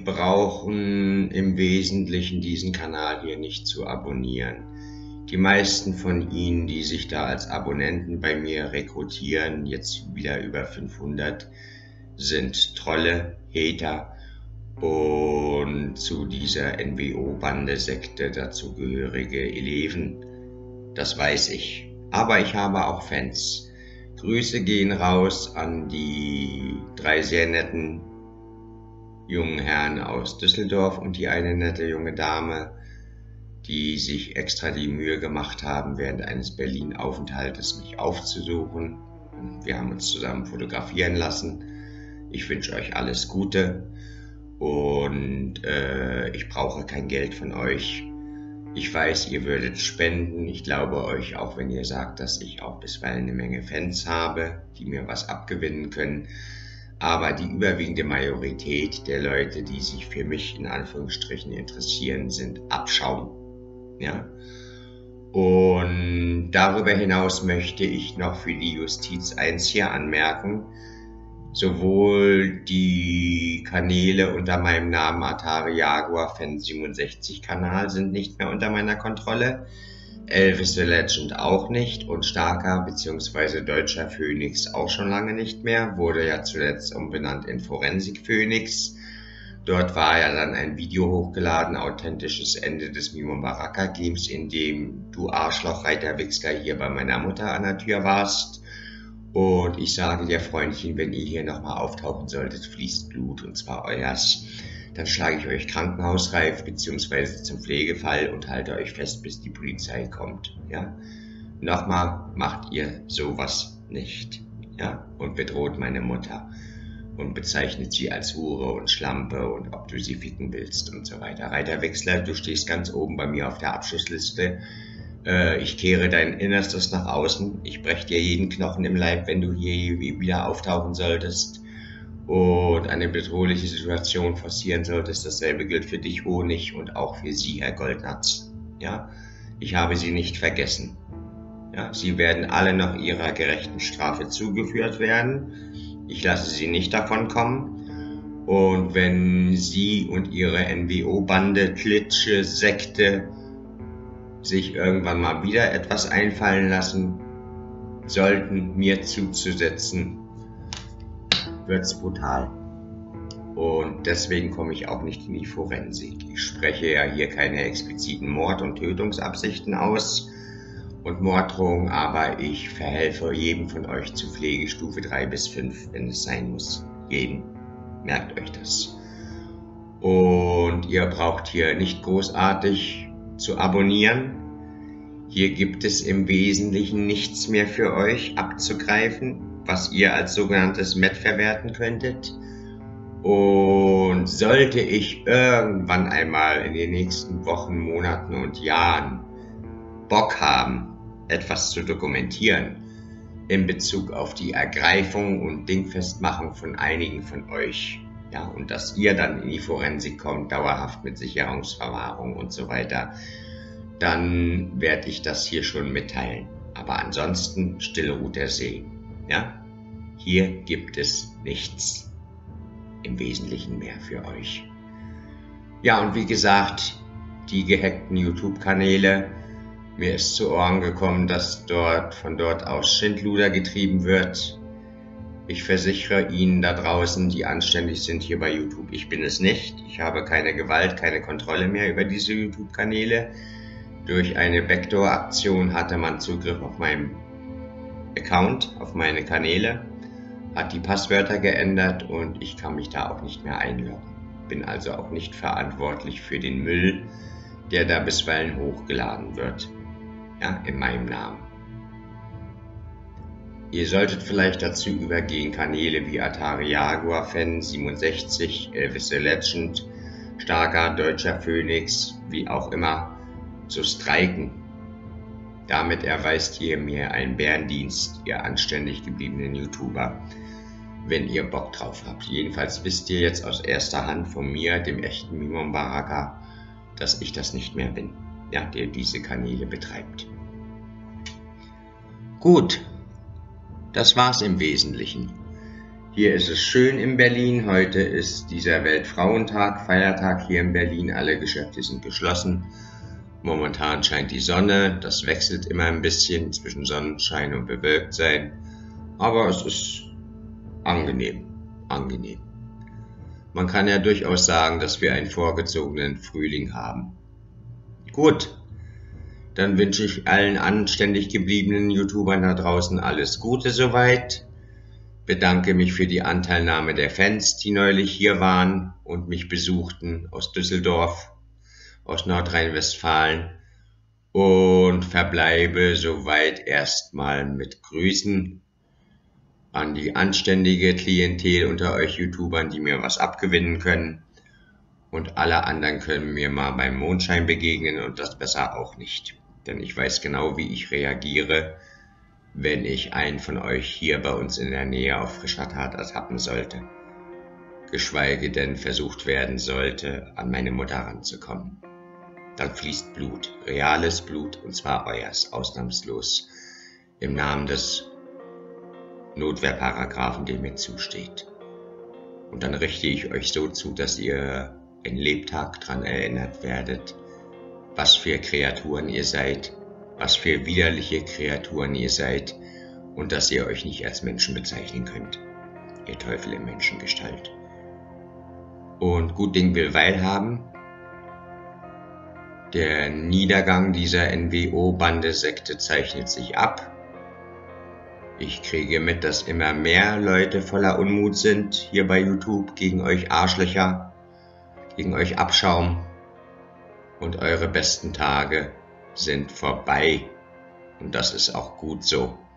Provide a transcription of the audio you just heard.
brauchen im Wesentlichen diesen Kanal hier nicht zu abonnieren. Die meisten von Ihnen, die sich da als Abonnenten bei mir rekrutieren, jetzt wieder über 500, sind Trolle, Hater und zu dieser NWO-Bande-Sekte dazugehörige Eleven. Das weiß ich. Aber ich habe auch Fans. Grüße gehen raus an die 3 sehr netten jungen Herren aus Düsseldorf und die eine nette junge Dame, die sich extra die Mühe gemacht haben, während eines Berlin-Aufenthaltes mich aufzusuchen. Wir haben uns zusammen fotografieren lassen. Ich wünsche euch alles Gute und ich brauche kein Geld von euch. Ich weiß, ihr würdet spenden. Ich glaube euch, auch wenn ihr sagt, dass ich auch bisweilen eine Menge Fans habe, die mir was abgewinnen können. Aber die überwiegende Majorität der Leute, die sich für mich in Anführungsstrichen interessieren, sind Abschaum. Ja? Und darüber hinaus möchte ich noch für die Justiz 1 hier anmerken. Sowohl die Kanäle unter meinem Namen Atari Jaguar Fan 67 Kanal sind nicht mehr unter meiner Kontrolle, Elvis the Legend auch nicht und Starker bzw. Deutscher Phoenix auch schon lange nicht mehr, wurde ja zuletzt umbenannt in Forensik Phoenix. Dort war ja dann ein Video hochgeladen, authentisches Ende des Mimon Baraka Games, in dem du Arschlochreiter Wichser hier bei meiner Mutter an der Tür warst. Und ich sage dir, Freundchen, wenn ihr hier nochmal auftauchen solltet, fließt Blut, und zwar euers. Dann schlage ich euch krankenhausreif bzw. zum Pflegefall und halte euch fest, bis die Polizei kommt. Ja? Nochmal, macht ihr sowas nicht. Ja? Und bedroht meine Mutter und bezeichnet sie als Hure und Schlampe und ob du sie ficken willst und so weiter. Reiterwechsler, du stehst ganz oben bei mir auf der Abschussliste. Ich kehre dein Innerstes nach außen. Ich breche dir jeden Knochen im Leib, wenn du hier wieder auftauchen solltest und eine bedrohliche Situation forcieren solltest. Dasselbe gilt für dich, Honig, und auch für Sie, Herr Goldnatz. Ja? Ich habe Sie nicht vergessen. Ja? Sie werden alle noch ihrer gerechten Strafe zugeführt werden. Ich lasse Sie nicht davon kommen. Und wenn Sie und Ihre NWO-Bande, Klitsche, Sekte sich irgendwann mal wieder etwas einfallen lassen sollten, mir zuzusetzen, wird's brutal. Und deswegen komme ich auch nicht in die Forensik. Ich spreche ja hier keine expliziten Mord- und Tötungsabsichten aus und Morddrohungen, aber ich verhelfe jedem von euch zu Pflegestufe 3 bis 5, wenn es sein muss. Jeden. Merkt euch das. Und ihr braucht hier nicht großartig zu abonnieren. Hier gibt es im Wesentlichen nichts mehr für euch abzugreifen, was ihr als sogenanntes Met verwerten könntet. Und sollte ich irgendwann einmal in den nächsten Wochen, Monaten und Jahren Bock haben, etwas zu dokumentieren in Bezug auf die Ergreifung und Dingfestmachung von einigen von euch, ja, und dass ihr dann in die Forensik kommt, dauerhaft mit Sicherungsverwahrung und so weiter, dann werde ich das hier schon mitteilen. Aber ansonsten stille ruht der See. Ja? Hier gibt es nichts im Wesentlichen mehr für euch. Ja, und wie gesagt, die gehackten YouTube-Kanäle, mir ist zu Ohren gekommen, dass von dort aus Schindluder getrieben wird. Ich versichere Ihnen da draußen, die anständig sind hier bei YouTube, ich bin es nicht. Ich habe keine Gewalt, keine Kontrolle mehr über diese YouTube-Kanäle. Durch eine Backdoor-Aktion hatte man Zugriff auf meinen Account, auf meine Kanäle, hat die Passwörter geändert und ich kann mich da auch nicht mehr einloggen. Bin also auch nicht verantwortlich für den Müll, der da bisweilen hochgeladen wird. Ja, in meinem Namen. Ihr solltet vielleicht dazu übergehen, Kanäle wie Atari Jaguar Fan 67, Elvis the Legend, Starker, Deutscher Phoenix, wie auch immer, zu streiken. Damit erweist ihr mir einen Bärendienst, ihr anständig gebliebenen YouTuber, wenn ihr Bock drauf habt. Jedenfalls wisst ihr jetzt aus erster Hand von mir, dem echten Mimon Baraka, dass ich das nicht mehr bin, ja, der diese Kanäle betreibt. Gut, das war's im Wesentlichen. Hier ist es schön in Berlin. Heute ist dieser Weltfrauentag, Feiertag hier in Berlin. Alle Geschäfte sind geschlossen. Momentan scheint die Sonne. Das wechselt immer ein bisschen zwischen Sonnenschein und Bewölktsein. Aber es ist angenehm. Man kann ja durchaus sagen, dass wir einen vorgezogenen Frühling haben. Gut, dann wünsche ich allen anständig gebliebenen YouTubern da draußen alles Gute soweit. Bedanke mich für die Anteilnahme der Fans, die neulich hier waren und mich besuchten aus Düsseldorf, aus Nordrhein-Westfalen, und verbleibe soweit erstmal mit Grüßen an die anständige Klientel unter euch YouTubern, die mir was abgewinnen können, und alle anderen können mir mal beim Mondschein begegnen und das besser auch nicht, denn ich weiß genau, wie ich reagiere, wenn ich einen von euch hier bei uns in der Nähe auf frischer Tat ertappen sollte, geschweige denn versucht werden sollte, an meine Mutter ranzukommen. Dann fließt Blut, reales Blut, und zwar euers, ausnahmslos, im Namen des Notwehrparagraphen, der mir zusteht. Und dann richte ich euch so zu, dass ihr ein Lebtag dran erinnert werdet, was für Kreaturen ihr seid, was für widerliche Kreaturen ihr seid, und dass ihr euch nicht als Menschen bezeichnen könnt, ihr Teufel in Menschengestalt. Und gut Ding will Weil haben. Der Niedergang dieser NWO-Bande-Sekte zeichnet sich ab. Ich kriege mit, dass immer mehr Leute voller Unmut sind hier bei YouTube gegen euch Arschlöcher, gegen euch Abschaum, und eure besten Tage sind vorbei, und das ist auch gut so.